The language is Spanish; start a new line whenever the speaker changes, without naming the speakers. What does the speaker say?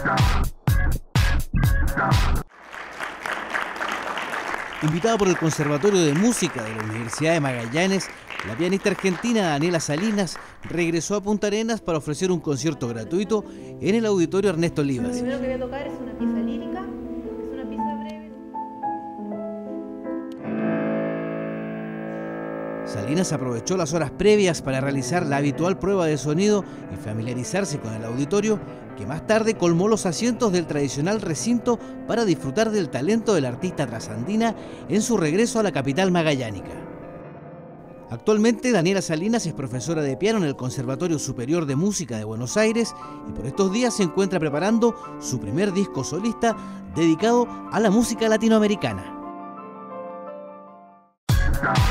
Invitada por el Conservatorio de Música de la Universidad de Magallanes, la pianista argentina Daniela Salinas regresó a Punta Arenas para ofrecer un concierto gratuito en el Auditorio Ernesto Olivas.
Lo primero que voy a tocar es una pieza lírica, es una pieza breve.
Salinas aprovechó las horas previas para realizar la habitual prueba de sonido y familiarizarse con el auditorio, que más tarde colmó los asientos del tradicional recinto para disfrutar del talento de la artista trasandina en su regreso a la capital magallánica. Actualmente Daniela Salinas es profesora de piano en el Conservatorio Superior de Música de Buenos Aires y por estos días se encuentra preparando su primer disco solista dedicado a la música latinoamericana.